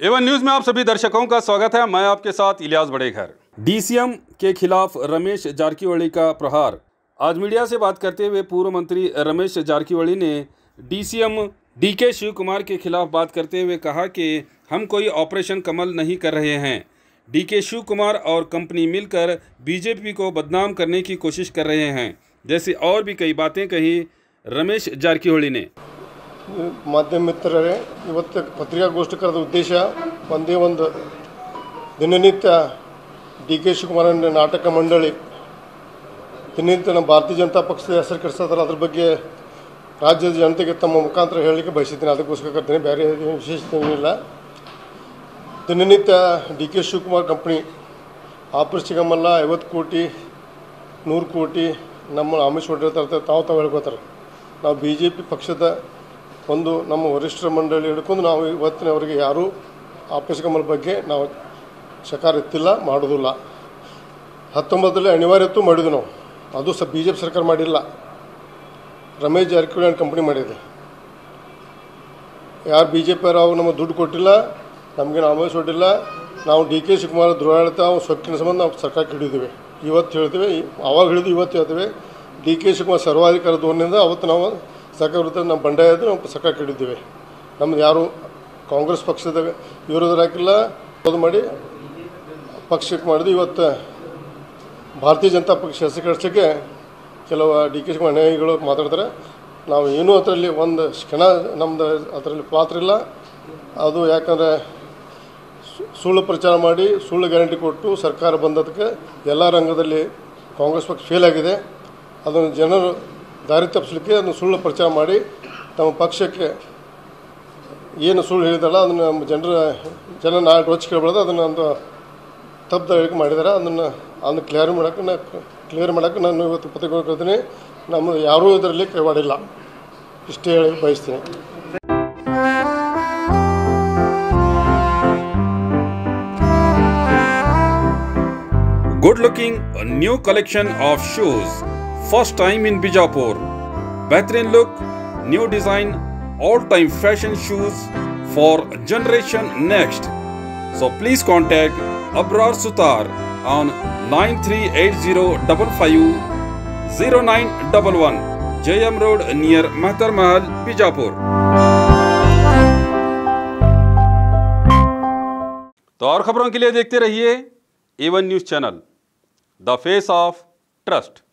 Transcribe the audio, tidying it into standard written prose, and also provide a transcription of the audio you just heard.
Avon news में आप सभी दर्शकों का स्वागत है। मैं आपके साथ इलियास बड़ेघर। डीसीएम के खिलाफ रमेश जारकिहोली का प्रहार। आज मीडिया से बात करते हुए पूर्व मंत्री रमेश जारकिहोली ने डीसीएम डीके शिव कुमार के खिलाफ बात करते हुए कहा कि हम कोई ऑपरेशन कमल नहीं कर रहे हैं। डीके शिव कुमार और कंपनी मिलकर बीजेपी को बदनाम करने की कोशिश कर रहे हैं, जैसी और भी कई बातें कही रमेश जारकिहोली ने। ಮಾಧ್ಯಮ ಮಿತ್ರರೇ, ಇವತ್ತು ಪತ್ರಿಕಾಗೋಷ್ಠಿ ಕರೆದ ಉದ್ದೇಶ ಒಂದೇ ಒಂದು, ದಿನನಿತ್ಯ ಡಿ ಕೆ ಶಿವಕುಮಾರನ ನಾಟಕ ಮಂಡಳಿ ದಿನನಿತ್ಯ ನಮ್ಮ ಭಾರತೀಯ ಜನತಾ ಪಕ್ಷದ ಹೆಸರು ಕೆಡಿಸ್ತಾರೆ. ಅದ್ರ ಬಗ್ಗೆ ರಾಜ್ಯದ ಜನತೆಗೆ ತಮ್ಮ ಮುಖಾಂತರ ಹೇಳಲಿಕ್ಕೆ ಬಯಸಿದ್ದೀನಿ. ಅದಕ್ಕೋಸ್ಕರ ಕರ್ತೀನಿ, ಬೇರೆ ವಿಶೇಷತೆ ಏನಿಲ್ಲ. ದಿನನಿತ್ಯ D K Shivakumar company operation Kamala 50 ಕೋಟಿ 100 ಕೋಟಿ ನಮ್ಮ ಆಮಿಷ ಹೊಡಿರ್ತಾರೆ. ತಾವು ಹೇಳ್ಕೋತಾರೆ. ನಾವು ಬಿ ಜೆ ಪಿ ಪಕ್ಷದ ಒಂದು ನಮ್ಮ ವರಿಷ್ಠರ ಮಂಡಳಿ ಹಿಡ್ಕೊಂಡು ನಾವು ಇವತ್ತಿನವರೆಗೆ ಯಾರೂ ಆಪರೇಷನ್ ಕಮಲ ಬಗ್ಗೆ ನಾವು ಶಕಾರ ಎತ್ತಿಲ್ಲ, ಮಾಡೋದಿಲ್ಲ. 19ರಲ್ಲಿ ಅನಿವಾರ್ಯತೆ ಮಾಡಿದ್ವಿ ನಾವು. ಅದು ಬಿ ಜೆ ಪಿ ಸರ್ಕಾರ ಮಾಡಿಲ್ಲ, ರಮೇಶ್ ಜಾರಕಿಹೊಳಿ ಅಂಡ್ ಕಂಪ್ನಿ ಮಾಡಿದೆ. ಯಾರು ಬಿ ಜೆ ಪಿಯವರು ಅವಾಗ ನಮಗೆ ದುಡ್ಡು ಕೊಟ್ಟಿಲ್ಲ, ನಮಗೇನು ಆಮಿಷ ಹೊಡಿಲ್ಲ. ನಾವು ಡಿ ಕೆ ಶಿವಕುಮಾರ್ ದುರಾಡಳಿತ ಸೊಕ್ಕಿನ ಸಂಬಂಧ ನಾವು ಸರ್ಕಾರಕ್ಕೆ ಹಿಡಿದಿವಿ. ಇವತ್ತು ಹೇಳ್ತೀವಿ, ಅವಾಗ ಹಿಡಿದು ಇವತ್ತು ಹೇಳ್ತೀವಿ. ಡಿ ಕೆ ಶಿವಕುಮಾರ್ ಸರ್ವಾಧಿಕಾರ ಧೋರಣೆಯಿಂದ ಅವತ್ತು ನಾವು ಸರ್ಕಾರ ವಿರುದ್ಧ ನಮ್ಮ ಬಂಡಾಯ ಇದ್ದು ನಾವು ಸರ್ಕಾರಕ್ಕೆ ಹಿಡಿದ್ದೀವಿ. ನಮ್ದು ಯಾರು ಕಾಂಗ್ರೆಸ್ ಪಕ್ಷದ ವಿರೋಧ ಹಾಕಿಲ್ಲ, ಅದು ಮಾಡಿ ಪಕ್ಷಕ್ಕೆ ಮಾಡಿದ್ವಿ. ಇವತ್ತು ಭಾರತೀಯ ಜನತಾ ಪಕ್ಷ ಹೆಸರು ಕೆಡಿಸೋಕ್ಕೆ ಕೆಲವು ಡಿ ಕೆ ಶಿವಕುಮಾರ್ ಅನ್ಯಾಯಿಗಳು ಮಾತಾಡ್ತಾರೆ. ನಾವು ಏನೂ ಅದರಲ್ಲಿ ಒಂದು ಕ್ಷಣ ನಮ್ಮದು ಅದರಲ್ಲಿ ಪಾತ್ರ ಇಲ್ಲ. ಅದು ಯಾಕಂದರೆ ಸುಳ್ಳು ಪ್ರಚಾರ ಮಾಡಿ ಸುಳ್ಳು ಗ್ಯಾರಂಟಿ ಕೊಟ್ಟು ಸರ್ಕಾರ ಬಂದದಕ್ಕೆ ಎಲ್ಲ ರಂಗದಲ್ಲಿ ಕಾಂಗ್ರೆಸ್ ಪಕ್ಷ ಫೇಲ್ ಆಗಿದೆ. ಅದನ್ನು ಜನರು ದಾರಿ ತಪ್ಪಿಸಲಿಕ್ಕೆ ಅದನ್ನು ಸುಳ್ಳು ಪ್ರಚಾರ ಮಾಡಿ ತಮ್ಮ ಪಕ್ಷಕ್ಕೆ ಏನು ಸುಳ್ಳು ಹೇಳಿದಲ್ಲ ಅದನ್ನು ನಮ್ಮ ಜನ ನಾಳೆ ರೋಚ್ ಕೇಳಬಾರ್ದು. ಅದನ್ನು ಒಂದು ತಪ್ಪು ಹೇಳಿಕೆ ಮಾಡಿದ್ದಾರೆ. ಅದನ್ನು ಕ್ಲಿಯರ್ ಮಾಡೋಕ್ಕೆ ನಾನು ಇವತ್ತು ಪತ್ರಿಕೆ ಕೊಡ್ತೀನಿ. ನಮ್ಮ ಯಾರೂ ಇದರಲ್ಲಿ ಕೈವಾಡಿಲ್ಲ, ಇಷ್ಟೇ ಹೇಳಿ ಬಯಸ್ತೀನಿ. Good looking new collection of shoes. First time in Bijapur. Behtrin look, new design, all-time fashion shoes for generation next. So please contact Abrar Sutar on 9380550911 JM Road near Mahtar Mahal, Bijapur. तो और खबरों के लिए देखते रहिए एवन news channel, the face of trust.